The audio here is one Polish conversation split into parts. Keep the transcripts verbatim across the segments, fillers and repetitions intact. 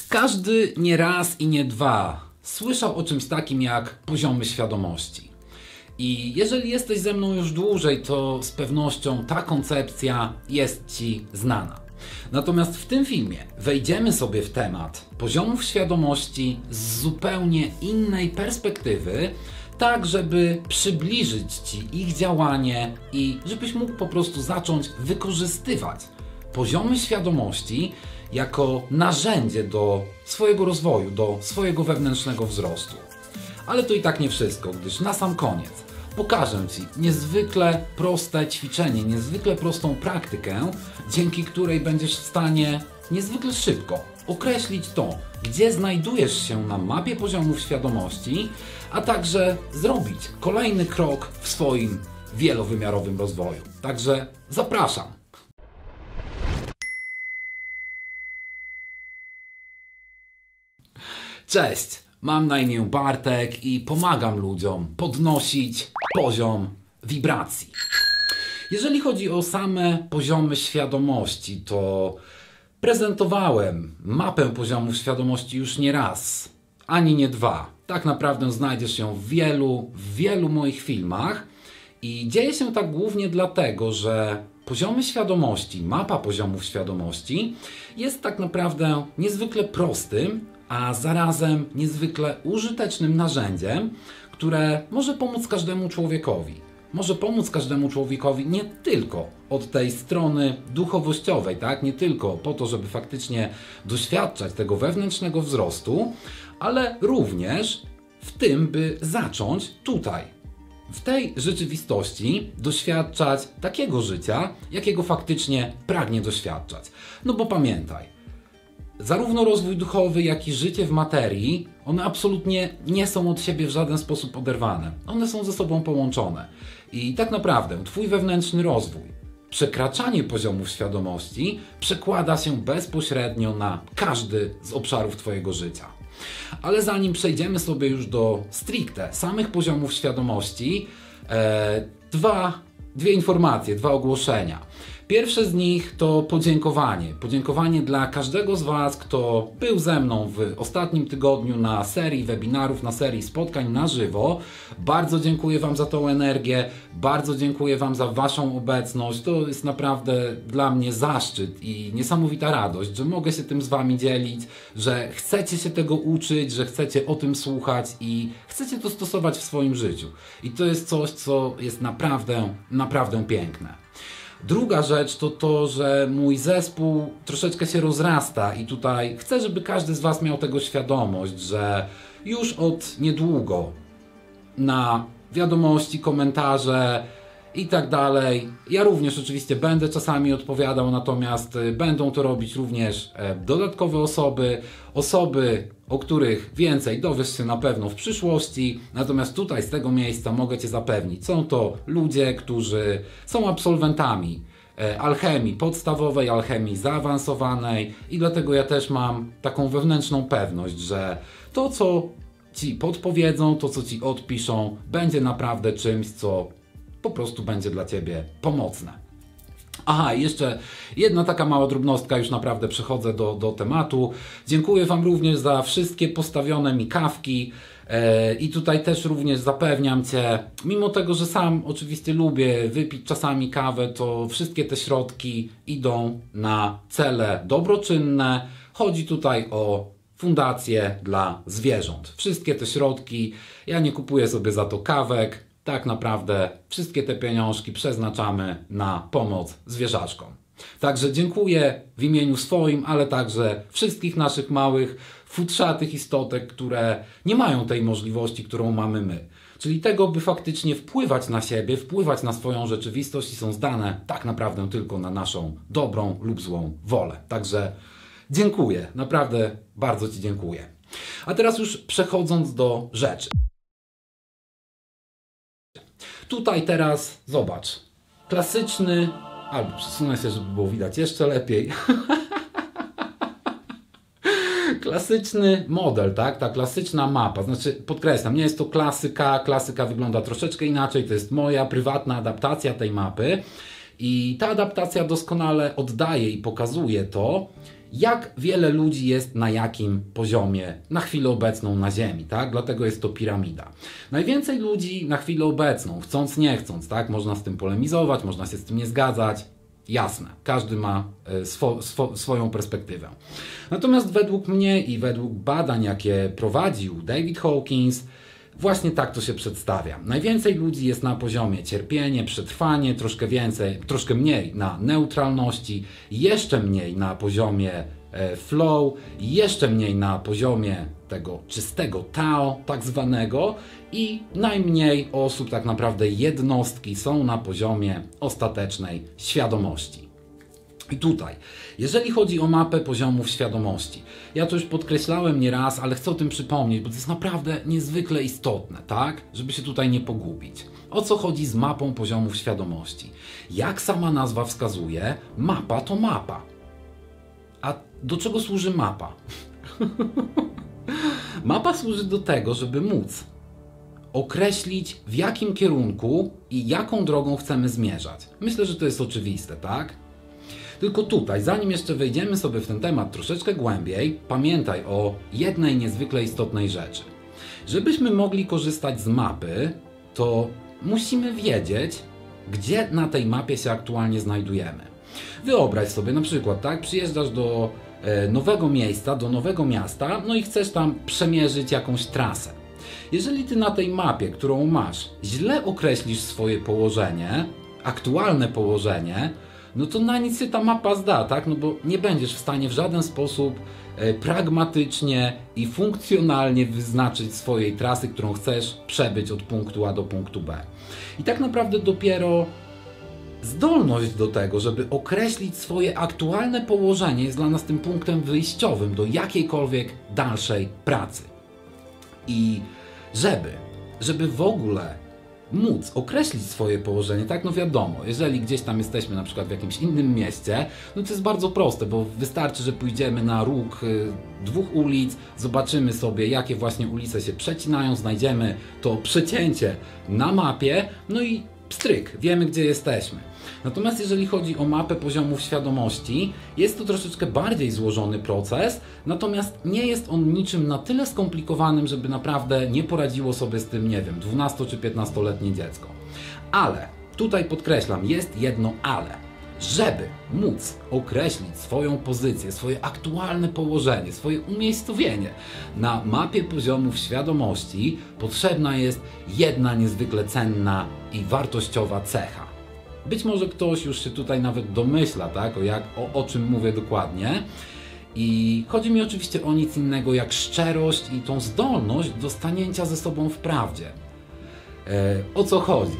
Każdy nie raz i nie dwa słyszał o czymś takim jak poziomy świadomości. I jeżeli jesteś ze mną już dłużej, to z pewnością ta koncepcja jest Ci znana. Natomiast w tym filmie wejdziemy sobie w temat poziomów świadomości z zupełnie innej perspektywy, tak żeby przybliżyć Ci ich działanie i żebyś mógł po prostu zacząć wykorzystywać poziomy świadomości jako narzędzie do swojego rozwoju, do swojego wewnętrznego wzrostu. Ale to i tak nie wszystko, gdyż na sam koniec pokażę Ci niezwykle proste ćwiczenie, niezwykle prostą praktykę, dzięki której będziesz w stanie niezwykle szybko określić to, gdzie znajdujesz się na mapie poziomów świadomości, a także zrobić kolejny krok w swoim wielowymiarowym rozwoju. Także zapraszam! Cześć! Mam na imię Bartek i pomagam ludziom podnosić poziom wibracji. Jeżeli chodzi o same poziomy świadomości, to prezentowałem mapę poziomów świadomości już nie raz, ani nie dwa. Tak naprawdę znajdziesz ją w wielu, w wielu moich filmach i dzieje się tak głównie dlatego, że poziomy świadomości, mapa poziomów świadomości jest tak naprawdę niezwykle prostym, a zarazem niezwykle użytecznym narzędziem, które może pomóc każdemu człowiekowi. Może pomóc każdemu człowiekowi nie tylko od tej strony duchowościowej, tak? Nie tylko po to, żeby faktycznie doświadczać tego wewnętrznego wzrostu, ale również w tym, by zacząć tutaj, w tej rzeczywistości doświadczać takiego życia, jakiego faktycznie pragnie doświadczać. No bo pamiętaj, zarówno rozwój duchowy, jak i życie w materii, one absolutnie nie są od siebie w żaden sposób oderwane. One są ze sobą połączone. I tak naprawdę Twój wewnętrzny rozwój, przekraczanie poziomów świadomości przekłada się bezpośrednio na każdy z obszarów Twojego życia. Ale zanim przejdziemy sobie już do stricte samych poziomów świadomości, e, dwa, dwie informacje, dwa ogłoszenia. Pierwsze z nich to podziękowanie. Podziękowanie dla każdego z Was, kto był ze mną w ostatnim tygodniu na serii webinarów, na serii spotkań na żywo. Bardzo dziękuję Wam za tą energię, bardzo dziękuję Wam za Waszą obecność. To jest naprawdę dla mnie zaszczyt i niesamowita radość, że mogę się tym z Wami dzielić, że chcecie się tego uczyć, że chcecie o tym słuchać i chcecie to stosować w swoim życiu. I to jest coś, co jest naprawdę, naprawdę piękne. Druga rzecz to to, że mój zespół troszeczkę się rozrasta i tutaj chcę, żeby każdy z Was miał tego świadomość, że już od niedługo na wiadomości, komentarze i tak dalej, ja również oczywiście będę czasami odpowiadał, natomiast będą to robić również dodatkowe osoby, osoby, o których więcej dowiesz się na pewno w przyszłości, natomiast tutaj z tego miejsca mogę Cię zapewnić, są to ludzie, którzy są absolwentami alchemii podstawowej, alchemii zaawansowanej i dlatego ja też mam taką wewnętrzną pewność, że to, co Ci podpowiedzą, to, co Ci odpiszą, będzie naprawdę czymś, co po prostu będzie dla Ciebie pomocne. Aha, jeszcze jedna taka mała drobnostka, już naprawdę przechodzę do, do tematu. Dziękuję Wam również za wszystkie postawione mi kawki e, i tutaj też również zapewniam Cię, mimo tego, że sam oczywiście lubię wypić czasami kawę, to wszystkie te środki idą na cele dobroczynne. Chodzi tutaj o fundację dla zwierząt. Wszystkie te środki, ja nie kupuję sobie za to kawek, tak naprawdę wszystkie te pieniążki przeznaczamy na pomoc zwierzaczkom. Także dziękuję w imieniu swoim, ale także wszystkich naszych małych, futrzatych istotek, które nie mają tej możliwości, którą mamy my. Czyli tego, by faktycznie wpływać na siebie, wpływać na swoją rzeczywistość i są zdane tak naprawdę tylko na naszą dobrą lub złą wolę. Także dziękuję, naprawdę bardzo Ci dziękuję. A teraz już przechodząc do rzeczy. Tutaj teraz zobacz, klasyczny, albo przesunę się, żeby było widać jeszcze lepiej. Klasyczny model, tak? Ta klasyczna mapa, znaczy podkreślam, nie jest to klasyka, klasyka wygląda troszeczkę inaczej, to jest moja prywatna adaptacja tej mapy. I ta adaptacja doskonale oddaje i pokazuje to, jak wiele ludzi jest na jakim poziomie na chwilę obecną na Ziemi, tak? Dlatego jest to piramida. Najwięcej ludzi na chwilę obecną, chcąc nie chcąc, tak? Można z tym polemizować, można się z tym nie zgadzać. Jasne, każdy ma swo, swo, swoją perspektywę. Natomiast według mnie i według badań, jakie prowadził David Hawkins, właśnie tak to się przedstawia. Najwięcej ludzi jest na poziomie cierpienie, przetrwanie, troszkę więcej, troszkę mniej na neutralności, jeszcze mniej na poziomie e, flow, jeszcze mniej na poziomie tego czystego Tao, tak zwanego, i najmniej osób, tak naprawdę jednostki, są na poziomie ostatecznej świadomości. I tutaj, jeżeli chodzi o mapę poziomów świadomości, ja to już podkreślałem nieraz, ale chcę o tym przypomnieć, bo to jest naprawdę niezwykle istotne, tak? Żeby się tutaj nie pogubić. O co chodzi z mapą poziomów świadomości? Jak sama nazwa wskazuje, mapa to mapa. A do czego służy mapa? Mapa służy do tego, żeby móc określić, w jakim kierunku i jaką drogą chcemy zmierzać. Myślę, że to jest oczywiste, tak? Tylko tutaj, zanim jeszcze wejdziemy sobie w ten temat troszeczkę głębiej, pamiętaj o jednej niezwykle istotnej rzeczy. Żebyśmy mogli korzystać z mapy, to musimy wiedzieć, gdzie na tej mapie się aktualnie znajdujemy. Wyobraź sobie na przykład, tak, przyjeżdżasz do e, nowego miejsca, do nowego miasta, no i chcesz tam przemierzyć jakąś trasę. Jeżeli ty na tej mapie, którą masz, źle określisz swoje położenie, aktualne położenie, no to na nic się ta mapa zda, tak? No bo nie będziesz w stanie w żaden sposób e, pragmatycznie i funkcjonalnie wyznaczyć swojej trasy, którą chcesz przebyć od punktu A do punktu B. I tak naprawdę dopiero zdolność do tego, żeby określić swoje aktualne położenie, jest dla nas tym punktem wyjściowym do jakiejkolwiek dalszej pracy. I żeby, żeby w ogóle móc określić swoje położenie, tak, no wiadomo, jeżeli gdzieś tam jesteśmy na przykład w jakimś innym mieście, no to jest bardzo proste, bo wystarczy, że pójdziemy na róg y, dwóch ulic, zobaczymy sobie, jakie właśnie ulice się przecinają, znajdziemy to przecięcie na mapie, no i pstryk, wiemy, gdzie jesteśmy. Natomiast jeżeli chodzi o mapę poziomów świadomości, jest to troszeczkę bardziej złożony proces, natomiast nie jest on niczym na tyle skomplikowanym, żeby naprawdę nie poradziło sobie z tym, nie wiem, dwunasto czy piętnastoletnie dziecko. Ale, tutaj podkreślam, jest jedno ale. Żeby móc określić swoją pozycję, swoje aktualne położenie, swoje umiejscowienie na mapie poziomów świadomości, potrzebna jest jedna niezwykle cenna i wartościowa cecha. Być może ktoś już się tutaj nawet domyśla, tak, o, jak, o, o czym mówię dokładnie. I chodzi mi oczywiście o nic innego jak szczerość i tą zdolność do stanięcia ze sobą w prawdzie. E, o co chodzi?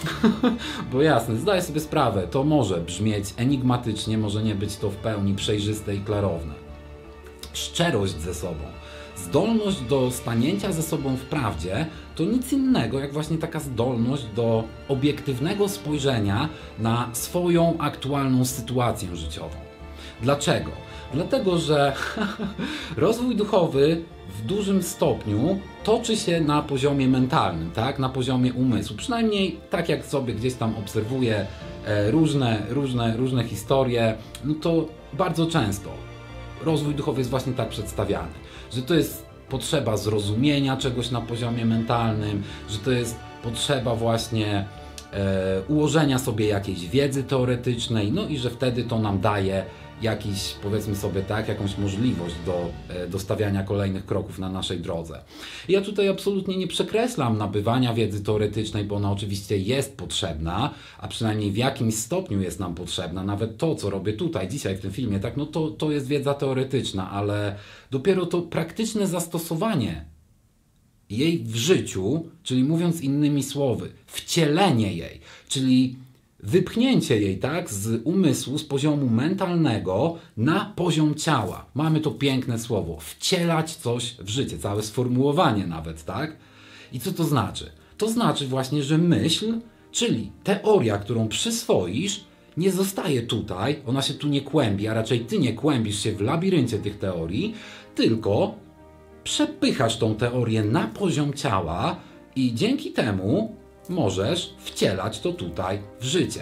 Bo jasne, zdaję sobie sprawę, to może brzmieć enigmatycznie, może nie być to w pełni przejrzyste i klarowne. Szczerość ze sobą, zdolność do stanięcia ze sobą w prawdzie to nic innego jak właśnie taka zdolność do obiektywnego spojrzenia na swoją aktualną sytuację życiową. Dlaczego? Dlatego, że rozwój duchowy w dużym stopniu toczy się na poziomie mentalnym, tak? Na poziomie umysłu. Przynajmniej tak jak sobie gdzieś tam obserwuję e, różne, różne, różne historie, no to bardzo często rozwój duchowy jest właśnie tak przedstawiany, że to jest potrzeba zrozumienia czegoś na poziomie mentalnym, że to jest potrzeba właśnie e, ułożenia sobie jakiejś wiedzy teoretycznej, no i że wtedy to nam daje jakiś, powiedzmy sobie tak, jakąś możliwość do, do stawiania kolejnych kroków na naszej drodze. Ja tutaj absolutnie nie przekreślam nabywania wiedzy teoretycznej, bo ona oczywiście jest potrzebna, a przynajmniej w jakimś stopniu jest nam potrzebna. Nawet to, co robię tutaj, dzisiaj w tym filmie, tak, no to, to jest wiedza teoretyczna, ale dopiero to praktyczne zastosowanie jej w życiu, czyli mówiąc innymi słowy, wcielenie jej, czyli wypchnięcie jej, tak, z umysłu, z poziomu mentalnego na poziom ciała. Mamy to piękne słowo, wcielać coś w życie, całe sformułowanie nawet, tak? I co to znaczy? To znaczy właśnie, że myśl, czyli teoria, którą przyswoisz, nie zostaje tutaj, ona się tu nie kłębi, a raczej ty nie kłębisz się w labiryncie tych teorii, tylko przepychasz tą teorię na poziom ciała i dzięki temu możesz wcielać to tutaj w życie.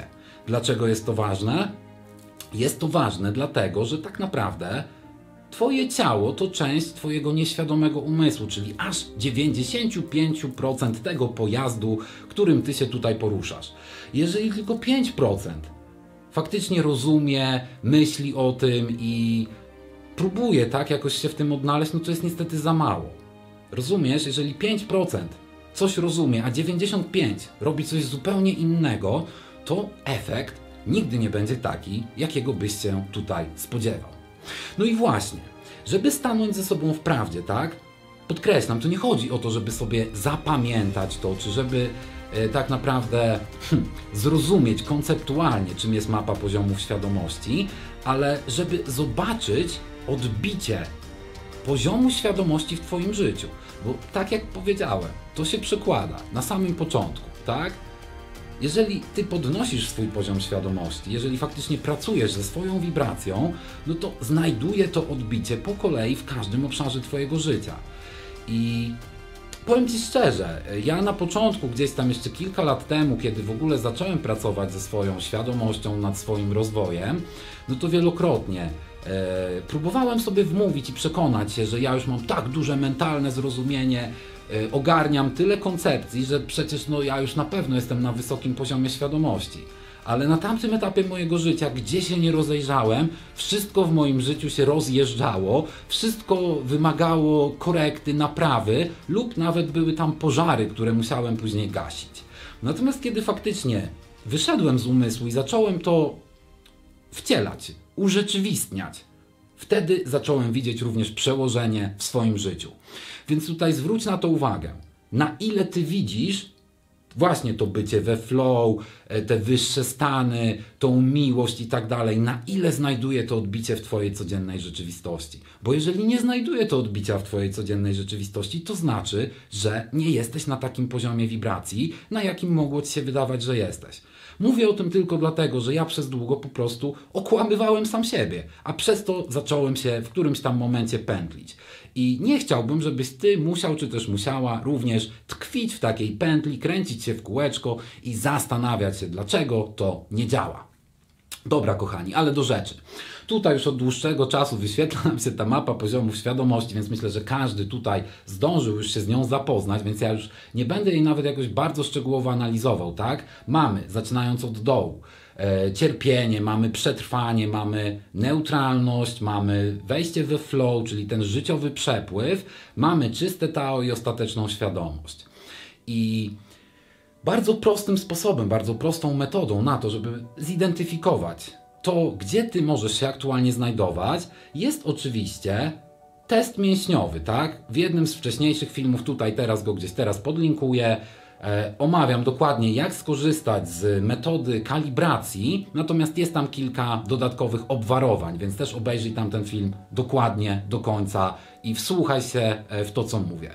Dlaczego jest to ważne? Jest to ważne dlatego, że tak naprawdę Twoje ciało to część Twojego nieświadomego umysłu, czyli aż dziewięćdziesiąt pięć procent tego pojazdu, którym Ty się tutaj poruszasz. Jeżeli tylko pięć procent faktycznie rozumie, myśli o tym i próbuje tak jakoś się w tym odnaleźć, no to jest niestety za mało. Rozumiesz? Jeżeli pięć procent coś rozumie, a dziewięćdziesiąt pięć procent robi coś zupełnie innego, to efekt nigdy nie będzie taki, jakiego byś się tutaj spodziewał. No i właśnie, żeby stanąć ze sobą w prawdzie, tak? Podkreślam, to nie chodzi o to, żeby sobie zapamiętać to, czy żeby e, tak naprawdę hm, zrozumieć konceptualnie, czym jest mapa poziomów świadomości, ale żeby zobaczyć odbicie poziomu świadomości w Twoim życiu. Bo tak jak powiedziałem, to się przekłada na samym początku, tak? Jeżeli Ty podnosisz swój poziom świadomości, jeżeli faktycznie pracujesz ze swoją wibracją, no to znajduje to odbicie po kolei w każdym obszarze Twojego życia. I powiem Ci szczerze, ja na początku, gdzieś tam jeszcze kilka lat temu, kiedy w ogóle zacząłem pracować ze swoją świadomością nad swoim rozwojem, no to wielokrotnie e, próbowałem sobie wmówić i przekonać się, że ja już mam tak duże mentalne zrozumienie, e, ogarniam tyle koncepcji, że przecież no, ja już na pewno jestem na wysokim poziomie świadomości. Ale na tamtym etapie mojego życia, gdzie się nie rozejrzałem, wszystko w moim życiu się rozjeżdżało, wszystko wymagało korekty, naprawy lub nawet były tam pożary, które musiałem później gasić. Natomiast kiedy faktycznie wyszedłem z umysłu i zacząłem to wcielać, urzeczywistniać, wtedy zacząłem widzieć również przełożenie w swoim życiu. Więc tutaj zwróć na to uwagę, na ile Ty widzisz właśnie to bycie we flow, te wyższe stany, tą miłość i tak dalej, na ile znajduje to odbicie w Twojej codziennej rzeczywistości. Bo jeżeli nie znajduje to odbicia w Twojej codziennej rzeczywistości, to znaczy, że nie jesteś na takim poziomie wibracji, na jakim mogło Ci się wydawać, że jesteś. Mówię o tym tylko dlatego, że ja przez długo po prostu okłamywałem sam siebie, a przez to zacząłem się w którymś tam momencie pętlić. I nie chciałbym, żebyś Ty musiał, czy też musiała również tkwić w takiej pętli, kręcić się w kółeczko i zastanawiać się, dlaczego to nie działa. Dobra, kochani, ale do rzeczy. Tutaj już od dłuższego czasu wyświetla nam się ta mapa poziomów świadomości, więc myślę, że każdy tutaj zdążył już się z nią zapoznać, więc ja już nie będę jej nawet jakoś bardzo szczegółowo analizował, tak? Mamy, zaczynając od dołu, e, cierpienie, mamy przetrwanie, mamy neutralność, mamy wejście we flow, czyli ten życiowy przepływ, mamy czyste Tao i ostateczną świadomość. I bardzo prostym sposobem, bardzo prostą metodą na to, żeby zidentyfikować to, gdzie Ty możesz się aktualnie znajdować, jest oczywiście test mięśniowy, tak? W jednym z wcześniejszych filmów, tutaj teraz go gdzieś teraz podlinkuję, e, omawiam dokładnie, jak skorzystać z metody kalibracji, natomiast jest tam kilka dodatkowych obwarowań, więc też obejrzyj tam ten film dokładnie do końca i wsłuchaj się w to, co mówię.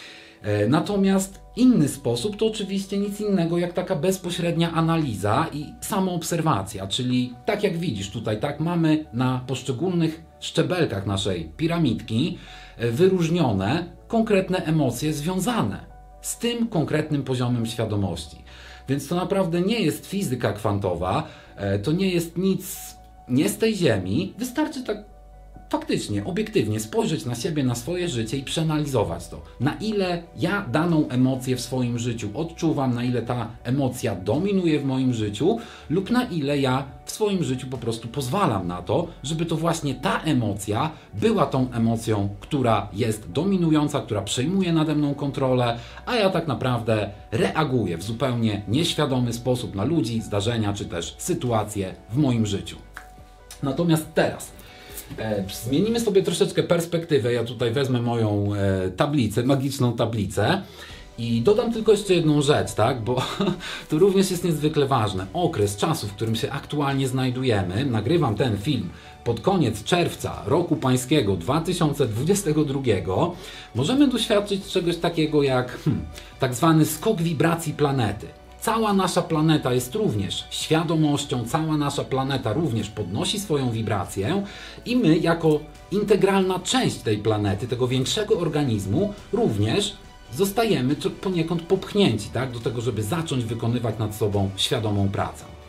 Natomiast inny sposób to oczywiście nic innego jak taka bezpośrednia analiza i samoobserwacja, czyli tak jak widzisz tutaj, tak mamy na poszczególnych szczebelkach naszej piramidki wyróżnione konkretne emocje związane z tym konkretnym poziomem świadomości. Więc to naprawdę nie jest fizyka kwantowa, to nie jest nic nie z tej ziemi, wystarczy tak faktycznie, obiektywnie spojrzeć na siebie, na swoje życie i przeanalizować to. Na ile ja daną emocję w swoim życiu odczuwam, na ile ta emocja dominuje w moim życiu lub na ile ja w swoim życiu po prostu pozwalam na to, żeby to właśnie ta emocja była tą emocją, która jest dominująca, która przejmuje nade mną kontrolę, a ja tak naprawdę reaguję w zupełnie nieświadomy sposób na ludzi, zdarzenia czy też sytuacje w moim życiu. Natomiast teraz E, zmienimy sobie troszeczkę perspektywę. Ja tutaj wezmę moją e, tablicę, magiczną tablicę i dodam tylko jeszcze jedną rzecz, tak? Bo to również jest niezwykle ważne. Okres czasu, w którym się aktualnie znajdujemy, nagrywam ten film pod koniec czerwca roku pańskiego dwa tysiące dwudziestego drugiego, możemy doświadczyć czegoś takiego jak hmm, tak zwany skok wibracji planety. Cała nasza planeta jest również świadomością, cała nasza planeta również podnosi swoją wibrację i my jako integralna część tej planety, tego większego organizmu również zostajemy poniekąd popchnięci, tak, do tego, żeby zacząć wykonywać nad sobą świadomą pracę.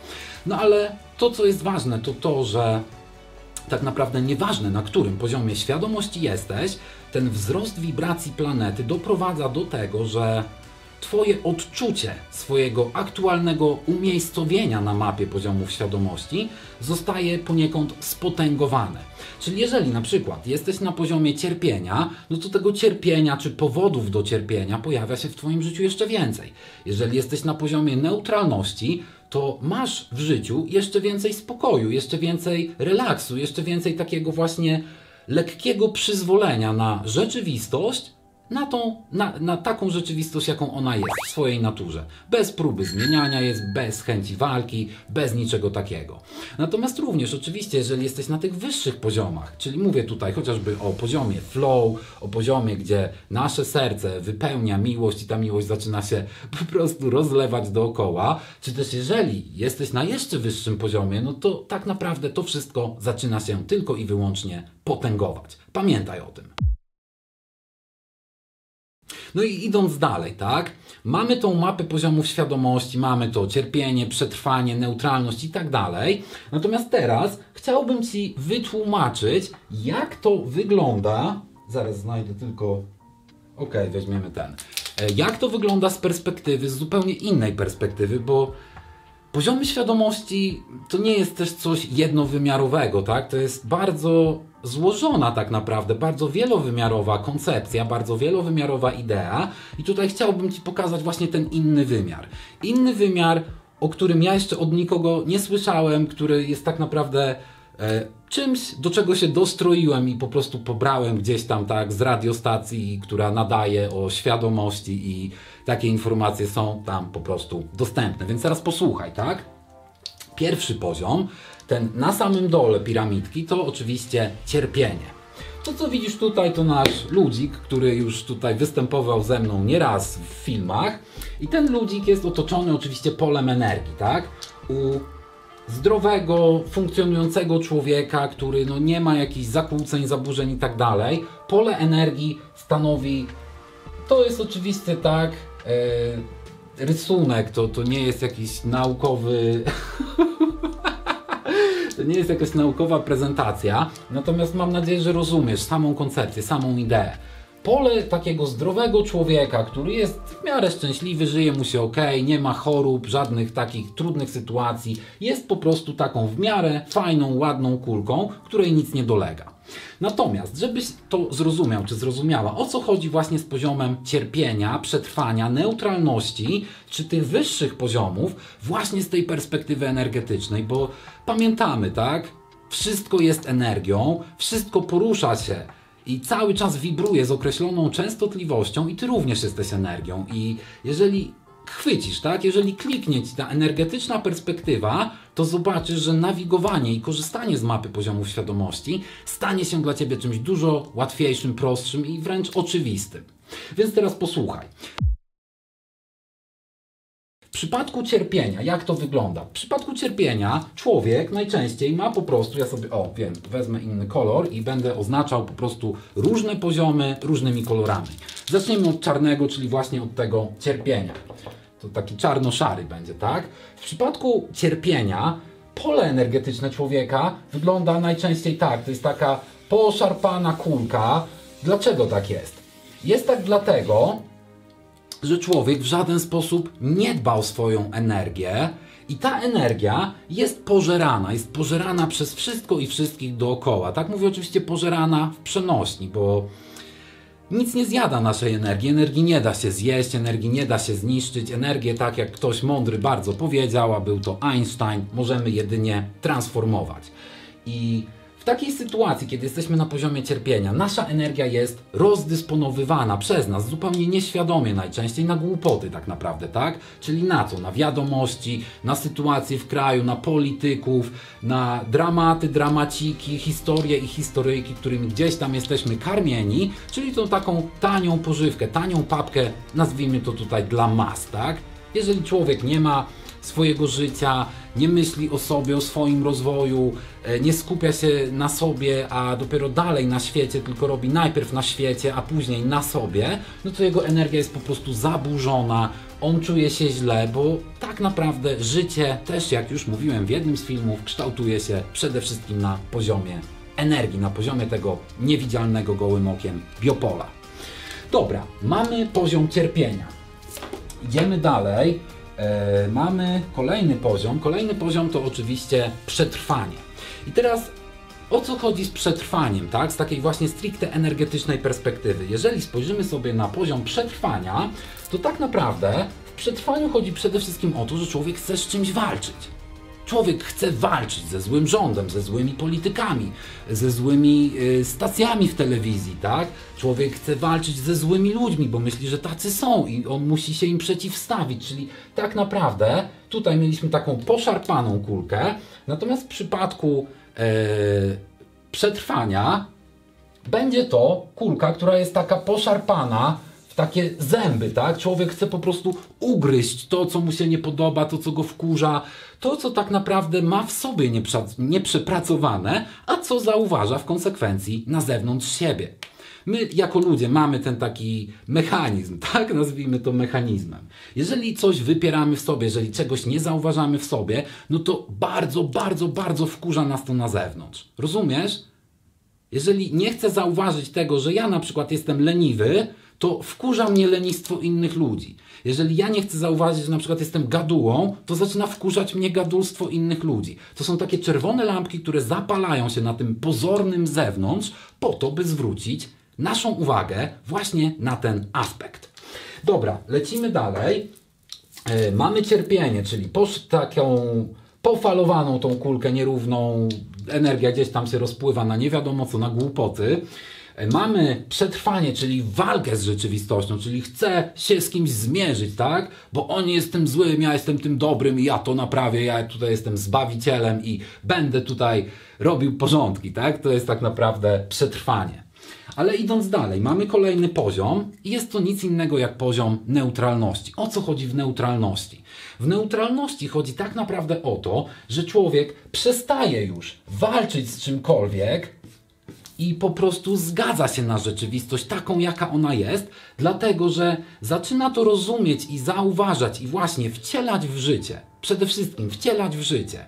No ale to, co jest ważne, to to, że tak naprawdę nieważne, na którym poziomie świadomości jesteś, ten wzrost wibracji planety doprowadza do tego, że Twoje odczucie swojego aktualnego umiejscowienia na mapie poziomów świadomości zostaje poniekąd spotęgowane. Czyli jeżeli na przykład jesteś na poziomie cierpienia, no to tego cierpienia czy powodów do cierpienia pojawia się w Twoim życiu jeszcze więcej. Jeżeli jesteś na poziomie neutralności, to masz w życiu jeszcze więcej spokoju, jeszcze więcej relaksu, jeszcze więcej takiego właśnie lekkiego przyzwolenia na rzeczywistość, na, tą, na, na taką rzeczywistość, jaką ona jest w swojej naturze. Bez próby zmieniania jest, bez chęci walki, bez niczego takiego. Natomiast również oczywiście, jeżeli jesteś na tych wyższych poziomach, czyli mówię tutaj chociażby o poziomie flow, o poziomie, gdzie nasze serce wypełnia miłość i ta miłość zaczyna się po prostu rozlewać dookoła, czy też jeżeli jesteś na jeszcze wyższym poziomie, no to tak naprawdę to wszystko zaczyna się tylko i wyłącznie potęgować. Pamiętaj o tym. No i idąc dalej, tak? Mamy tą mapę poziomów świadomości, mamy to cierpienie, przetrwanie, neutralność i tak dalej. Natomiast teraz chciałbym Ci wytłumaczyć, jak to wygląda. Zaraz znajdę tylko... Ok, weźmiemy ten. Jak to wygląda z perspektywy, z zupełnie innej perspektywy, bo poziomy świadomości to nie jest też coś jednowymiarowego, tak? To jest bardzo złożona tak naprawdę, bardzo wielowymiarowa koncepcja, bardzo wielowymiarowa idea i tutaj chciałbym Ci pokazać właśnie ten inny wymiar. Inny wymiar, o którym ja jeszcze od nikogo nie słyszałem, który jest tak naprawdę e, czymś, do czego się dostroiłem i po prostu pobrałem gdzieś tam tak z radiostacji, która nadaje o świadomości i takie informacje są tam po prostu dostępne. Więc teraz posłuchaj, tak? Pierwszy poziom, ten na samym dole piramidki, to oczywiście cierpienie. To, co widzisz tutaj, to nasz ludzik, który już tutaj występował ze mną nieraz w filmach. I ten ludzik jest otoczony oczywiście polem energii, tak? U zdrowego, funkcjonującego człowieka, który no, nie ma jakichś zakłóceń, zaburzeń i tak dalej, pole energii stanowi, to jest oczywiście tak, e, rysunek, to, to nie jest jakiś naukowy... To nie jest jakaś naukowa prezentacja, natomiast mam nadzieję, że rozumiesz samą koncepcję, samą ideę. Pole takiego zdrowego człowieka, który jest w miarę szczęśliwy, żyje mu się ok, nie ma chorób, żadnych takich trudnych sytuacji, jest po prostu taką w miarę fajną, ładną kulką, której nic nie dolega. Natomiast, żebyś to zrozumiał, czy zrozumiała, o co chodzi właśnie z poziomem cierpienia, przetrwania, neutralności, czy tych wyższych poziomów, właśnie z tej perspektywy energetycznej, bo pamiętamy, tak? Wszystko jest energią, wszystko porusza się i cały czas wibruje z określoną częstotliwością i Ty również jesteś energią. I jeżeli chwycisz, tak? Jeżeli kliknie Ci ta energetyczna perspektywa, to zobaczysz, że nawigowanie i korzystanie z mapy poziomów świadomości stanie się dla Ciebie czymś dużo łatwiejszym, prostszym i wręcz oczywistym. Więc teraz posłuchaj. W przypadku cierpienia, jak to wygląda? W przypadku cierpienia człowiek najczęściej ma po prostu, ja sobie, o wiem, wezmę inny kolor i będę oznaczał po prostu różne poziomy różnymi kolorami. Zaczniemy od czarnego, czyli właśnie od tego cierpienia. To taki czarno-szary będzie, tak? W przypadku cierpienia pole energetyczne człowieka wygląda najczęściej tak. To jest taka poszarpana kulka. Dlaczego tak jest? Jest tak dlatego, że człowiek w żaden sposób nie dba o swoją energię i ta energia jest pożerana, jest pożerana przez wszystko i wszystkich dookoła. Tak mówię oczywiście pożerana w przenośni, bo nic nie zjada naszej energii, energii nie da się zjeść, energii nie da się zniszczyć, energię, tak jak ktoś mądry bardzo powiedział, a był to Einstein, możemy jedynie transformować. I w takiej sytuacji, kiedy jesteśmy na poziomie cierpienia, nasza energia jest rozdysponowywana przez nas, zupełnie nieświadomie najczęściej, na głupoty tak naprawdę, tak? Czyli na co? Na wiadomości, na sytuacje w kraju, na polityków, na dramaty, dramaciki, historie i historyjki, którymi gdzieś tam jesteśmy karmieni, czyli tą taką tanią pożywkę, tanią papkę, nazwijmy to tutaj dla mas, tak? Jeżeli człowiek nie ma swojego życia, nie myśli o sobie, o swoim rozwoju, nie skupia się na sobie, a dopiero dalej na świecie, tylko robi najpierw na świecie, a później na sobie, no to jego energia jest po prostu zaburzona, on czuje się źle, bo tak naprawdę życie też, jak już mówiłem w jednym z filmów, kształtuje się przede wszystkim na poziomie energii, na poziomie tego niewidzialnego gołym okiem biopola. Dobra, mamy poziom cierpienia. Idziemy dalej. E, mamy kolejny poziom. Kolejny poziom to oczywiście przetrwanie. I teraz o co chodzi z przetrwaniem, tak? Z takiej właśnie stricte energetycznej perspektywy. Jeżeli spojrzymy sobie na poziom przetrwania, to tak naprawdę w przetrwaniu chodzi przede wszystkim o to, że człowiek chce z czymś walczyć. Człowiek chce walczyć ze złym rządem, ze złymi politykami, ze złymi y, stacjami w telewizji, tak? Człowiek chce walczyć ze złymi ludźmi, bo myśli, że tacy są i on musi się im przeciwstawić, czyli tak naprawdę tutaj mieliśmy taką poszarpaną kulkę, natomiast w przypadku y, przetrwania będzie to kulka, która jest taka poszarpana w takie zęby, tak? Człowiek chce po prostu ugryźć to, co mu się nie podoba, to, co go wkurza, to, co tak naprawdę ma w sobie nieprzepracowane, a co zauważa w konsekwencji na zewnątrz siebie. My jako ludzie mamy ten taki mechanizm, tak? Nazwijmy to mechanizmem. Jeżeli coś wypieramy w sobie, jeżeli czegoś nie zauważamy w sobie, no to bardzo, bardzo, bardzo wkurza nas to na zewnątrz. Rozumiesz? Jeżeli nie chcę zauważyć tego, że ja na przykład jestem leniwy, to wkurza mnie lenistwo innych ludzi. Jeżeli ja nie chcę zauważyć, że na przykład jestem gadułą, to zaczyna wkurzać mnie gadulstwo innych ludzi. To są takie czerwone lampki, które zapalają się na tym pozornym zewnątrz po to, by zwrócić naszą uwagę właśnie na ten aspekt. Dobra, lecimy dalej. Yy, mamy cierpienie, czyli posz taką pofalowaną tą kulkę nierówną, energia gdzieś tam się rozpływa na nie wiadomo co, na głupoty. Mamy przetrwanie, czyli walkę z rzeczywistością, czyli chcę się z kimś zmierzyć, tak? Bo on jest tym złym, ja jestem tym dobrym i ja to naprawię, ja tutaj jestem zbawicielem i będę tutaj robił porządki, tak? To jest tak naprawdę przetrwanie. Ale idąc dalej, mamy kolejny poziom i jest to nic innego jak poziom neutralności. O co chodzi w neutralności? W neutralności chodzi tak naprawdę o to, że człowiek przestaje już walczyć z czymkolwiek i po prostu zgadza się na rzeczywistość taką, jaka ona jest, dlatego że zaczyna to rozumieć i zauważać i właśnie wcielać w życie. Przede wszystkim wcielać w życie.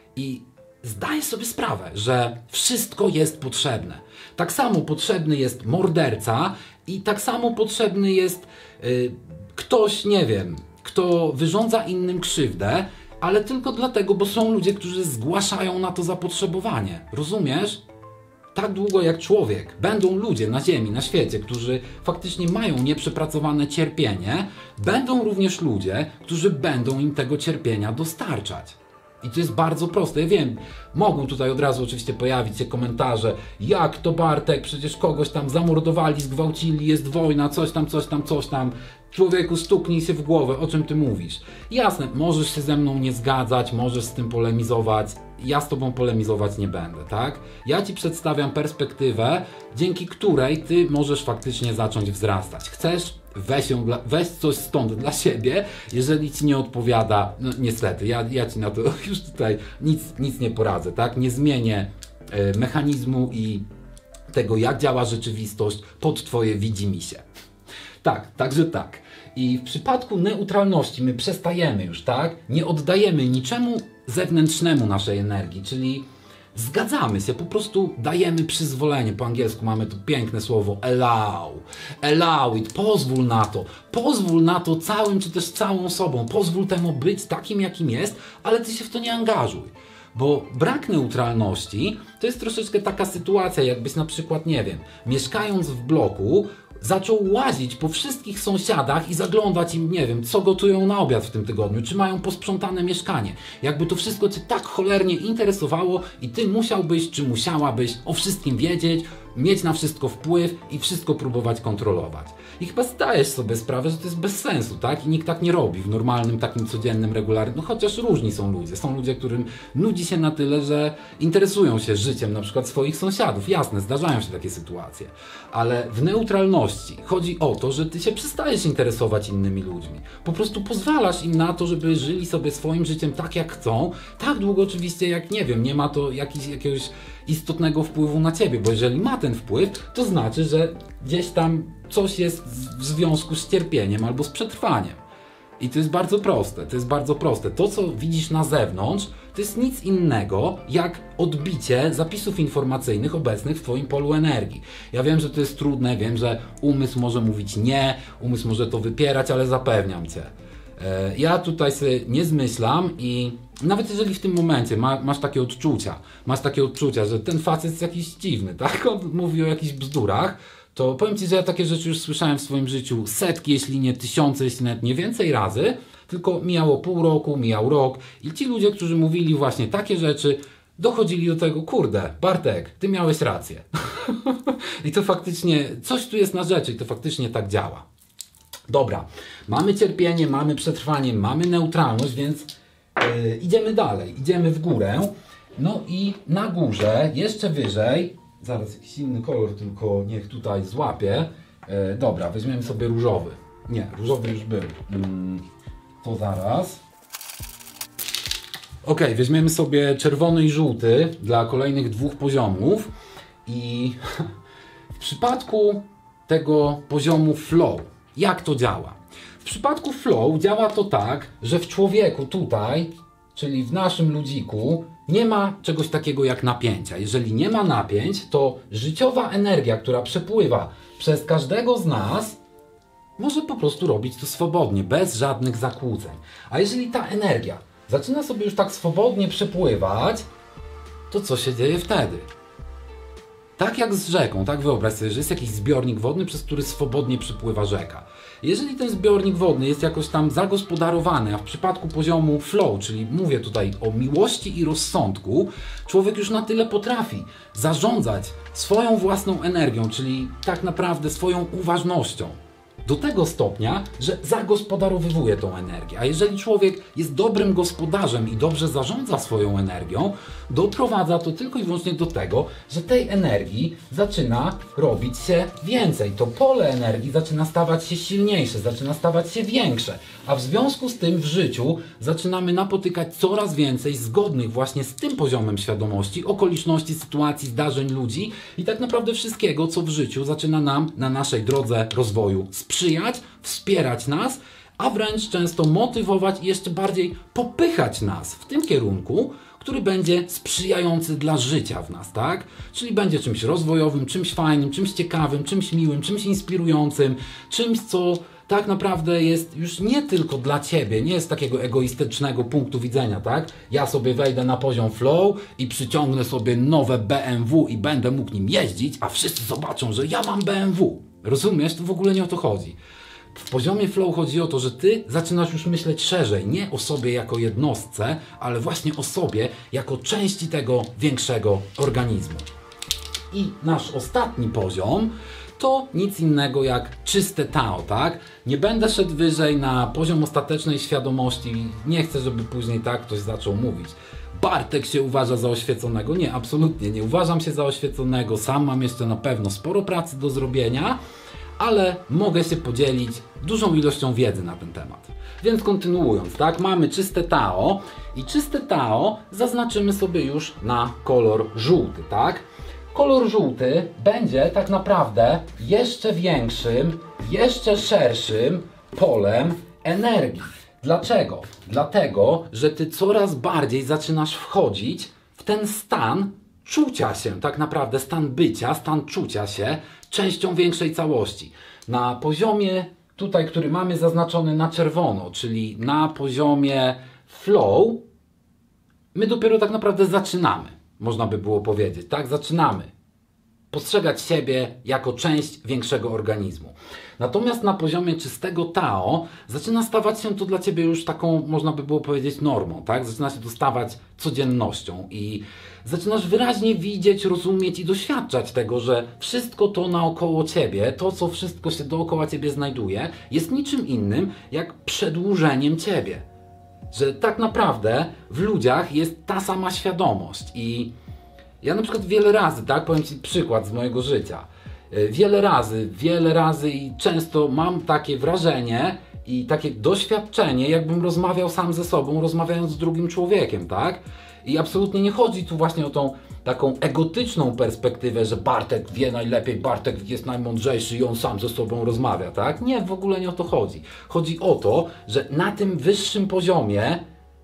I zdaje sobie sprawę, że wszystko jest potrzebne. Tak samo potrzebny jest morderca i tak samo potrzebny jest yy, ktoś, nie wiem, kto wyrządza innym krzywdę, ale tylko dlatego, bo są ludzie, którzy zgłaszają na to zapotrzebowanie. Rozumiesz? Tak długo jak człowiek, będą ludzie na ziemi, na świecie, którzy faktycznie mają nieprzepracowane cierpienie, będą również ludzie, którzy będą im tego cierpienia dostarczać. I to jest bardzo proste. Ja wiem, mogą tutaj od razu oczywiście pojawić się komentarze, jak to Bartek, przecież kogoś tam zamordowali, zgwałcili, jest wojna, coś tam, coś tam, coś tam. Człowieku, stuknij się w głowę, o czym ty mówisz. Jasne, możesz się ze mną nie zgadzać, możesz z tym polemizować, ja z tobą polemizować nie będę, tak? Ja ci przedstawiam perspektywę, dzięki której ty możesz faktycznie zacząć wzrastać. Chcesz? Weź, ją dla, weź coś stąd dla siebie, jeżeli ci nie odpowiada, no niestety, ja, ja ci na to już tutaj nic, nic nie poradzę, tak? Nie zmienię y, mechanizmu i tego, jak działa rzeczywistość pod twoje widzimisię. Tak, także tak. I w przypadku neutralności my przestajemy już, tak? Nie oddajemy niczemu zewnętrznemu naszej energii, czyli zgadzamy się, po prostu dajemy przyzwolenie. Po angielsku mamy to piękne słowo allow. Allow it, pozwól na to. Pozwól na to całym, czy też całą sobą. Pozwól temu być takim, jakim jest, ale ty się w to nie angażuj. Bo brak neutralności to jest troszeczkę taka sytuacja, jakbyś na przykład, nie wiem, mieszkając w bloku, zaczął łazić po wszystkich sąsiadach i zaglądać im, nie wiem, co gotują na obiad w tym tygodniu, czy mają posprzątane mieszkanie. Jakby to wszystko cię tak cholernie interesowało i ty musiałbyś, czy musiałabyś o wszystkim wiedzieć, mieć na wszystko wpływ i wszystko próbować kontrolować. I chyba zdajesz sobie sprawę, że to jest bez sensu, tak? I nikt tak nie robi w normalnym, takim codziennym, regularnym, no chociaż różni są ludzie. Są ludzie, którym nudzi się na tyle, że interesują się życiem na przykład swoich sąsiadów. Jasne, zdarzają się takie sytuacje. Ale w neutralności chodzi o to, że ty się przestajesz interesować innymi ludźmi. Po prostu pozwalasz im na to, żeby żyli sobie swoim życiem tak jak chcą, tak długo oczywiście jak, nie wiem, nie ma to jakiś, jakiegoś istotnego wpływu na ciebie, bo jeżeli ma ten wpływ, to znaczy, że gdzieś tam coś jest w związku z cierpieniem albo z przetrwaniem. I to jest bardzo proste, to jest bardzo proste. To, co widzisz na zewnątrz, to jest nic innego jak odbicie zapisów informacyjnych obecnych w twoim polu energii. Ja wiem, że to jest trudne, wiem, że umysł może mówić nie, umysł może to wypierać, ale zapewniam cię. Ja tutaj sobie nie zmyślam i nawet jeżeli w tym momencie ma, masz takie odczucia, masz takie odczucia, że ten facet jest jakiś dziwny, tak? On mówi o jakichś bzdurach, to powiem ci, że ja takie rzeczy już słyszałem w swoim życiu setki, jeśli nie tysiące, jeśli nawet nie więcej razy, tylko mijało pół roku, mijał rok i ci ludzie, którzy mówili właśnie takie rzeczy, dochodzili do tego, kurde, Bartek, ty miałeś rację. I to faktycznie, coś tu jest na rzeczy i to faktycznie tak działa. Dobra, mamy cierpienie, mamy przetrwanie, mamy neutralność, więc yy, idziemy dalej, idziemy w górę. No i na górze, jeszcze wyżej, zaraz jakiś inny kolor tylko niech tutaj złapie. Yy, dobra, weźmiemy sobie różowy. Nie, różowy już był. Yy, to zaraz. Ok, weźmiemy sobie czerwony i żółty dla kolejnych dwóch poziomów. I w przypadku tego poziomu flow, jak to działa? W przypadku flow działa to tak, że w człowieku tutaj, czyli w naszym ludziku, nie ma czegoś takiego jak napięcia. Jeżeli nie ma napięć, to życiowa energia, która przepływa przez każdego z nas, może po prostu robić to swobodnie, bez żadnych zakłóceń. A jeżeli ta energia zaczyna sobie już tak swobodnie przepływać, to co się dzieje wtedy? Tak jak z rzeką, tak wyobraź sobie, że jest jakiś zbiornik wodny, przez który swobodnie przepływa rzeka. Jeżeli ten zbiornik wodny jest jakoś tam zagospodarowany, a w przypadku poziomu flow, czyli mówię tutaj o miłości i rozsądku, człowiek już na tyle potrafi zarządzać swoją własną energią, czyli tak naprawdę swoją uważnością. Do tego stopnia, że zagospodarowywuje tą energię. A jeżeli człowiek jest dobrym gospodarzem i dobrze zarządza swoją energią, doprowadza to tylko i wyłącznie do tego, że tej energii zaczyna robić się więcej. To pole energii zaczyna stawać się silniejsze, zaczyna stawać się większe. A w związku z tym w życiu zaczynamy napotykać coraz więcej zgodnych właśnie z tym poziomem świadomości, okoliczności, sytuacji, zdarzeń, ludzi i tak naprawdę wszystkiego, co w życiu zaczyna nam na naszej drodze rozwoju sprzyjać, wspierać nas, a wręcz często motywować i jeszcze bardziej popychać nas w tym kierunku, który będzie sprzyjający dla życia w nas, tak? Czyli będzie czymś rozwojowym, czymś fajnym, czymś ciekawym, czymś miłym, czymś inspirującym, czymś, co tak naprawdę jest już nie tylko dla Ciebie, nie jest takiego egoistycznego punktu widzenia, tak? Ja sobie wejdę na poziom flow i przyciągnę sobie nowe B M W i będę mógł nim jeździć, a wszyscy zobaczą, że ja mam B M W. Rozumiesz? To w ogóle nie o to chodzi. W poziomie flow chodzi o to, że Ty zaczynasz już myśleć szerzej, nie o sobie jako jednostce, ale właśnie o sobie jako części tego większego organizmu. I nasz ostatni poziom to nic innego jak czyste Tao, tak? Nie będę szedł wyżej na poziom ostatecznej świadomości, nie chcę, żeby później tak ktoś zaczął mówić. Bartek się uważa za oświeconego. Nie, absolutnie nie uważam się za oświeconego, sam mam jeszcze na pewno sporo pracy do zrobienia, ale mogę się podzielić dużą ilością wiedzy na ten temat. Więc kontynuując, tak, mamy czyste Tao i czyste Tao zaznaczymy sobie już na kolor żółty, tak? Kolor żółty będzie tak naprawdę jeszcze większym, jeszcze szerszym polem energii. Dlaczego? Dlatego, że Ty coraz bardziej zaczynasz wchodzić w ten stan czucia się, tak naprawdę stan bycia, stan czucia się częścią większej całości. Na poziomie tutaj, który mamy zaznaczony na czerwono, czyli na poziomie flow, my dopiero tak naprawdę zaczynamy, można by było powiedzieć, tak? Zaczynamy postrzegać siebie jako część większego organizmu. Natomiast na poziomie czystego Tao zaczyna stawać się to dla Ciebie już taką, można by było powiedzieć, normą, tak? Zaczyna się to stawać codziennością i zaczynasz wyraźnie widzieć, rozumieć i doświadczać tego, że wszystko to naokoło Ciebie, to co wszystko się dookoła Ciebie znajduje, jest niczym innym jak przedłużeniem Ciebie. Że tak naprawdę w ludziach jest ta sama świadomość i ja na przykład wiele razy, tak, powiem Ci przykład z mojego życia. Wiele razy, wiele razy i często mam takie wrażenie i takie doświadczenie, jakbym rozmawiał sam ze sobą, rozmawiając z drugim człowiekiem, tak? I absolutnie nie chodzi tu właśnie o tą taką egotyczną perspektywę, że Bartek wie najlepiej, Bartek jest najmądrzejszy i on sam ze sobą rozmawia, tak? Nie, w ogóle nie o to chodzi. Chodzi o to, że na tym wyższym poziomie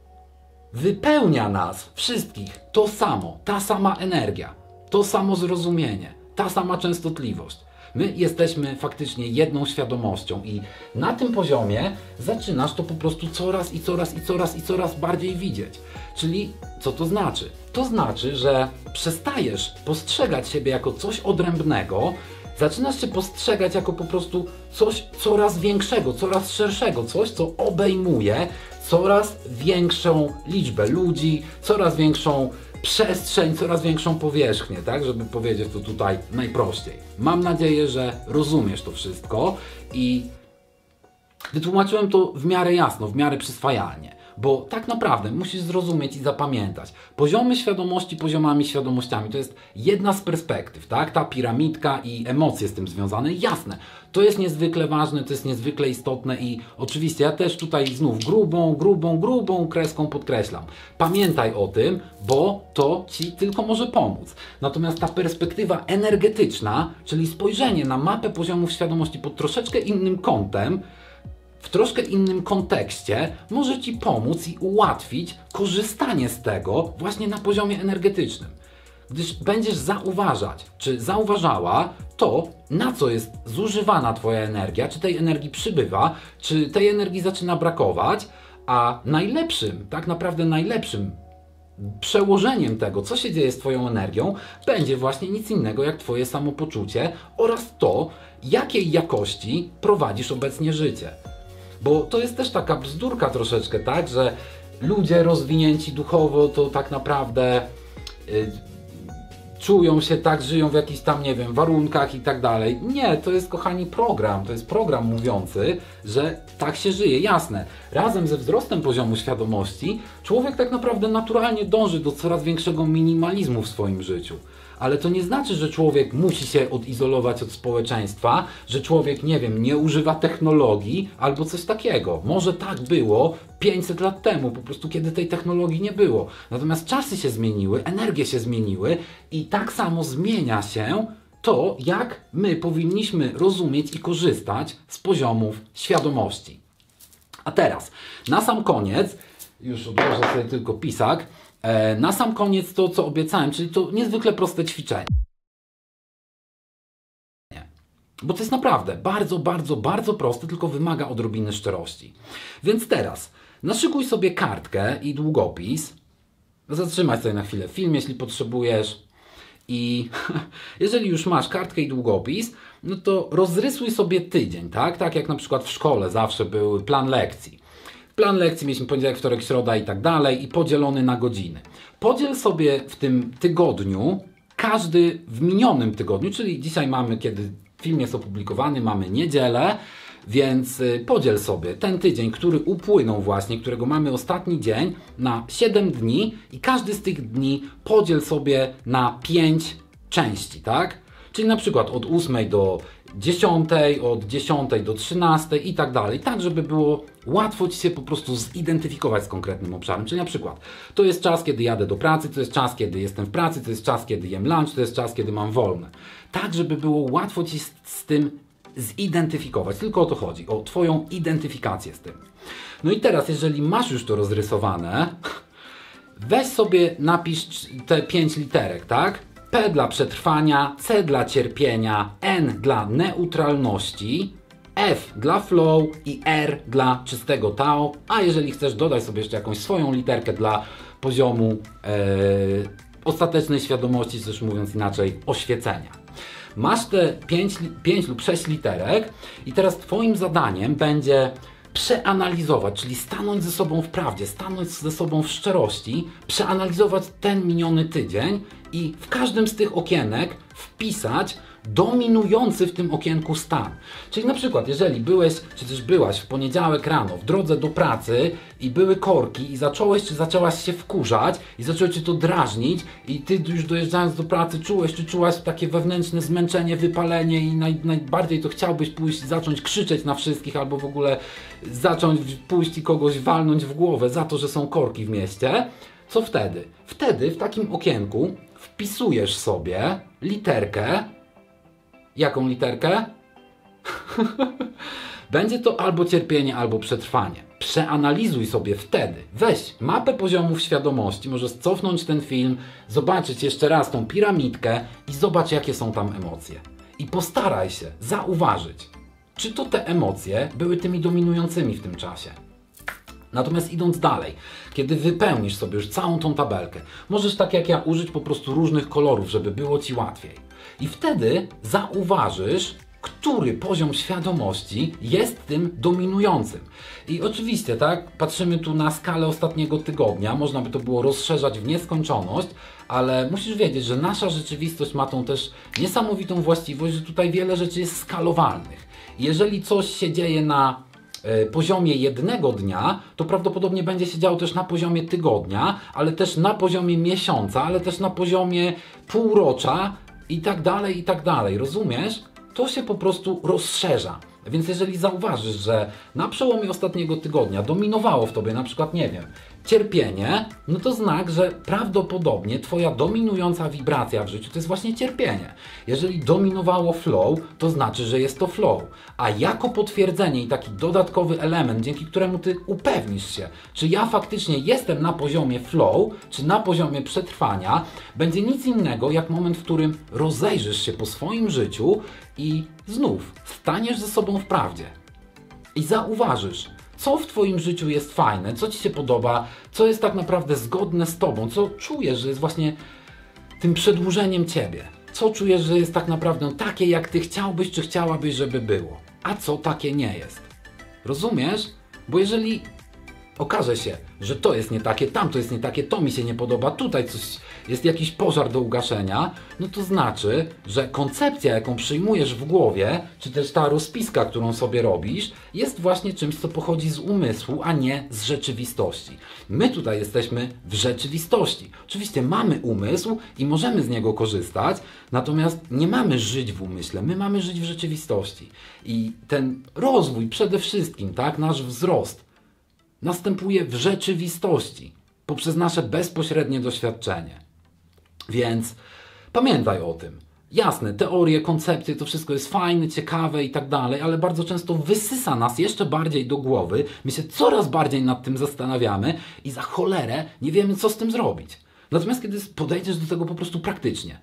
wypełnia nas wszystkich to samo, ta sama energia, to samo zrozumienie, ta sama częstotliwość. My jesteśmy faktycznie jedną świadomością i na tym poziomie zaczynasz to po prostu coraz i coraz i coraz i coraz bardziej widzieć. Czyli co to znaczy? To znaczy, że przestajesz postrzegać siebie jako coś odrębnego, zaczynasz się postrzegać jako po prostu coś coraz większego, coraz szerszego, coś co obejmuje coraz większą liczbę ludzi, coraz większą przestrzeń, coraz większą powierzchnię, tak? Żeby powiedzieć to tutaj najprościej. Mam nadzieję, że rozumiesz to wszystko i wytłumaczyłem to w miarę jasno, w miarę przyswajalnie. Bo tak naprawdę musisz zrozumieć i zapamiętać. Poziomy świadomości poziomami świadomościami to jest jedna z perspektyw, tak? Ta piramidka i emocje z tym związane. Jasne, to jest niezwykle ważne, to jest niezwykle istotne i oczywiście ja też tutaj znów grubą, grubą, grubą kreską podkreślam. Pamiętaj o tym, bo to Ci tylko może pomóc. Natomiast ta perspektywa energetyczna, czyli spojrzenie na mapę poziomów świadomości pod troszeczkę innym kątem, w troszkę innym kontekście może Ci pomóc i ułatwić korzystanie z tego właśnie na poziomie energetycznym. Gdyż będziesz zauważać, czy zauważała to, na co jest zużywana Twoja energia, czy tej energii przybywa, czy tej energii zaczyna brakować, a najlepszym, tak naprawdę najlepszym przełożeniem tego, co się dzieje z Twoją energią, będzie właśnie nic innego jak Twoje samopoczucie oraz to, jakiej jakości prowadzisz obecnie życie. Bo to jest też taka bzdurka troszeczkę, tak, że ludzie rozwinięci duchowo to tak naprawdę yy, czują się tak, żyją w jakichś tam, nie wiem, warunkach i tak dalej. Nie, to jest, kochani, program, to jest program mówiący, że tak się żyje. Jasne, razem ze wzrostem poziomu świadomości człowiek tak naprawdę naturalnie dąży do coraz większego minimalizmu w swoim życiu. Ale to nie znaczy, że człowiek musi się odizolować od społeczeństwa, że człowiek, nie wiem, nie używa technologii albo coś takiego. Może tak było pięćset lat temu, po prostu kiedy tej technologii nie było. Natomiast czasy się zmieniły, energie się zmieniły i tak samo zmienia się to, jak my powinniśmy rozumieć i korzystać z poziomów świadomości. A teraz, na sam koniec, już odłożę sobie tylko pisak, na sam koniec to, co obiecałem, czyli to niezwykle proste ćwiczenie. Bo to jest naprawdę bardzo, bardzo, bardzo proste, tylko wymaga odrobiny szczerości. Więc teraz naszykuj sobie kartkę i długopis. Zatrzymaj sobie na chwilę film, jeśli potrzebujesz. I jeżeli już masz kartkę i długopis, no to rozrysuj sobie tydzień, tak? Tak jak na przykład w szkole zawsze był plan lekcji. Plan lekcji mieliśmy poniedziałek, wtorek, środa i tak dalej i podzielony na godziny. Podziel sobie w tym tygodniu, każdy w minionym tygodniu, czyli dzisiaj mamy, kiedy film jest opublikowany, mamy niedzielę, więc podziel sobie ten tydzień, który upłynął właśnie, którego mamy ostatni dzień, na siedem dni i każdy z tych dni podziel sobie na pięć części, tak? Czyli na przykład od ósmej do dziesiątej, od dziesiątej do trzynastej i tak dalej, tak żeby było łatwo Ci się po prostu zidentyfikować z konkretnym obszarem. Czyli na przykład to jest czas, kiedy jadę do pracy, to jest czas, kiedy jestem w pracy, to jest czas, kiedy jem lunch, to jest czas, kiedy mam wolne. Tak, żeby było łatwo Ci z, z tym zidentyfikować. Tylko o to chodzi, o Twoją identyfikację z tym. No i teraz, jeżeli masz już to rozrysowane, weź sobie, napisz te pięć literek, tak? P dla przetrwania, C dla cierpienia, N dla neutralności, F dla flow i R dla czystego Tao, a jeżeli chcesz, dodaj sobie jeszcze jakąś swoją literkę dla poziomu e, ostatecznej świadomości, też mówiąc inaczej, oświecenia. Masz te pięć lub sześć literek i teraz twoim zadaniem będzie przeanalizować, czyli stanąć ze sobą w prawdzie, stanąć ze sobą w szczerości, przeanalizować ten miniony tydzień i w każdym z tych okienek wpisać dominujący w tym okienku stan. Czyli na przykład, jeżeli byłeś, czy też byłaś w poniedziałek rano w drodze do pracy i były korki i zacząłeś, czy zaczęłaś się wkurzać i zaczęło cię to drażnić i ty już dojeżdżając do pracy czułeś, czy czułaś takie wewnętrzne zmęczenie, wypalenie i naj, najbardziej to chciałbyś pójść, zacząć krzyczeć na wszystkich albo w ogóle zacząć pójść i kogoś walnąć w głowę za to, że są korki w mieście, co wtedy? Wtedy w takim okienku wpisujesz sobie literkę. Jaką literkę? Będzie to albo cierpienie, albo przetrwanie. Przeanalizuj sobie wtedy. Weź mapę poziomów świadomości, możesz cofnąć ten film, zobaczyć jeszcze raz tą piramidkę i zobacz, jakie są tam emocje. I postaraj się zauważyć, czy to te emocje były tymi dominującymi w tym czasie. Natomiast idąc dalej, kiedy wypełnisz sobie już całą tą tabelkę, możesz tak jak ja użyć po prostu różnych kolorów, żeby było ci łatwiej. I wtedy zauważysz, który poziom świadomości jest tym dominującym. I oczywiście, tak, patrzymy tu na skalę ostatniego tygodnia, można by to było rozszerzać w nieskończoność, ale musisz wiedzieć, że nasza rzeczywistość ma tą też niesamowitą właściwość, że tutaj wiele rzeczy jest skalowalnych. I jeżeli coś się dzieje na poziomie jednego dnia, to prawdopodobnie będzie się działo też na poziomie tygodnia, ale też na poziomie miesiąca, ale też na poziomie półrocza i tak dalej, i tak dalej. Rozumiesz? To się po prostu rozszerza. Więc jeżeli zauważysz, że na przełomie ostatniego tygodnia dominowało w tobie na przykład, nie wiem, cierpienie, no to znak, że prawdopodobnie twoja dominująca wibracja w życiu to jest właśnie cierpienie. Jeżeli dominowało flow, to znaczy, że jest to flow. A jako potwierdzenie i taki dodatkowy element, dzięki któremu ty upewnisz się, czy ja faktycznie jestem na poziomie flow, czy na poziomie przetrwania, będzie nic innego jak moment, w którym rozejrzysz się po swoim życiu i znów staniesz ze sobą w prawdzie. I zauważysz, co w twoim życiu jest fajne, co ci się podoba, co jest tak naprawdę zgodne z tobą, co czujesz, że jest właśnie tym przedłużeniem ciebie. Co czujesz, że jest tak naprawdę takie, jak ty chciałbyś, czy chciałabyś, żeby było. A co takie nie jest. Rozumiesz? Bo jeżeli okaże się, że to jest nie takie, tamto jest nie takie, to mi się nie podoba, tutaj coś jest jakiś pożar do ugaszenia, no to znaczy, że koncepcja, jaką przyjmujesz w głowie, czy też ta rozpiska, którą sobie robisz, jest właśnie czymś, co pochodzi z umysłu, a nie z rzeczywistości. My tutaj jesteśmy w rzeczywistości. Oczywiście mamy umysł i możemy z niego korzystać, natomiast nie mamy żyć w umyśle, my mamy żyć w rzeczywistości. I ten rozwój przede wszystkim, tak, nasz wzrost, następuje w rzeczywistości, poprzez nasze bezpośrednie doświadczenie. Więc pamiętaj o tym. Jasne, teorie, koncepcje, to wszystko jest fajne, ciekawe i tak dalej, ale bardzo często wysysa nas jeszcze bardziej do głowy, my się coraz bardziej nad tym zastanawiamy i za cholerę nie wiemy, co z tym zrobić. Natomiast kiedy podejdziesz do tego po prostu praktycznie,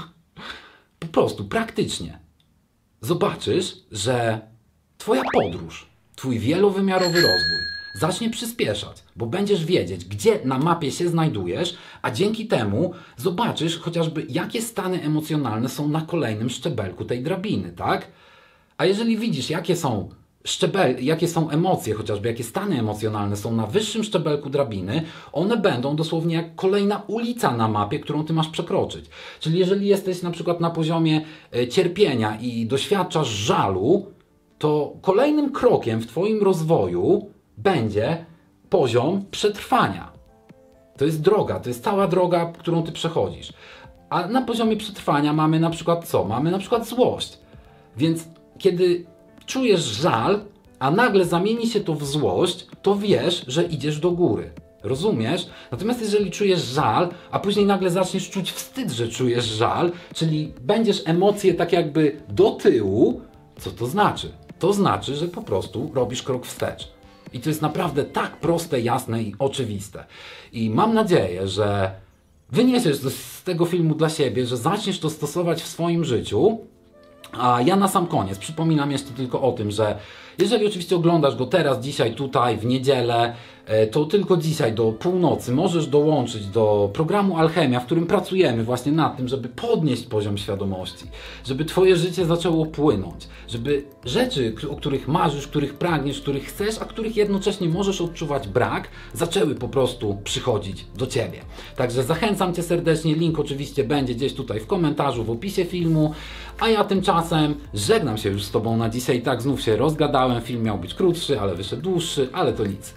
po prostu praktycznie, zobaczysz, że twoja podróż, twój wielowymiarowy rozwój zacznie przyspieszać, bo będziesz wiedzieć, gdzie na mapie się znajdujesz, a dzięki temu zobaczysz chociażby, jakie stany emocjonalne są na kolejnym szczebelku tej drabiny, tak? A jeżeli widzisz, jakie są szczebel, jakie są emocje, chociażby jakie stany emocjonalne są na wyższym szczebelku drabiny, one będą dosłownie jak kolejna ulica na mapie, którą ty masz przekroczyć. Czyli jeżeli jesteś na przykład na poziomie e, cierpienia i doświadczasz żalu, to kolejnym krokiem w twoim rozwoju będzie poziom przetrwania. To jest droga, to jest cała droga, którą ty przechodzisz. A na poziomie przetrwania mamy na przykład co? Mamy na przykład złość. Więc kiedy czujesz żal, a nagle zamieni się to w złość, to wiesz, że idziesz do góry. Rozumiesz? Natomiast jeżeli czujesz żal, a później nagle zaczniesz czuć wstyd, że czujesz żal, czyli będziesz emocje tak jakby do tyłu, co to znaczy? To znaczy, że po prostu robisz krok wstecz. I to jest naprawdę tak proste, jasne i oczywiste. I mam nadzieję, że wyniesiesz z tego filmu dla siebie, że zaczniesz to stosować w swoim życiu. A ja na sam koniec przypominam jeszcze tylko o tym, że jeżeli oczywiście oglądasz go teraz, dzisiaj, tutaj, w niedzielę, to tylko dzisiaj do północy możesz dołączyć do programu Alchemia, w którym pracujemy właśnie nad tym, żeby podnieść poziom świadomości, żeby Twoje życie zaczęło płynąć, żeby rzeczy, o których marzysz, których pragniesz, których chcesz, a których jednocześnie możesz odczuwać brak, zaczęły po prostu przychodzić do Ciebie. Także zachęcam Cię serdecznie, link oczywiście będzie gdzieś tutaj w komentarzu, w opisie filmu, a ja tymczasem żegnam się już z Tobą na dzisiaj. Tak, znów się rozgadałem, film miał być krótszy, ale wyszedł dłuższy, ale to nic.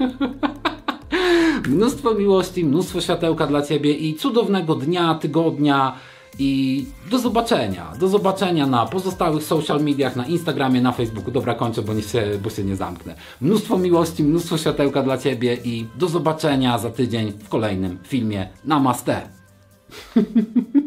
Mnóstwo miłości, mnóstwo światełka dla Ciebie i cudownego dnia, tygodnia i do zobaczenia. Do zobaczenia na pozostałych social mediach, na Instagramie, na Facebooku. Dobra, kończę, bo, nie się, bo się nie zamknę. Mnóstwo miłości, mnóstwo światełka dla Ciebie i do zobaczenia za tydzień w kolejnym filmie. Namaste.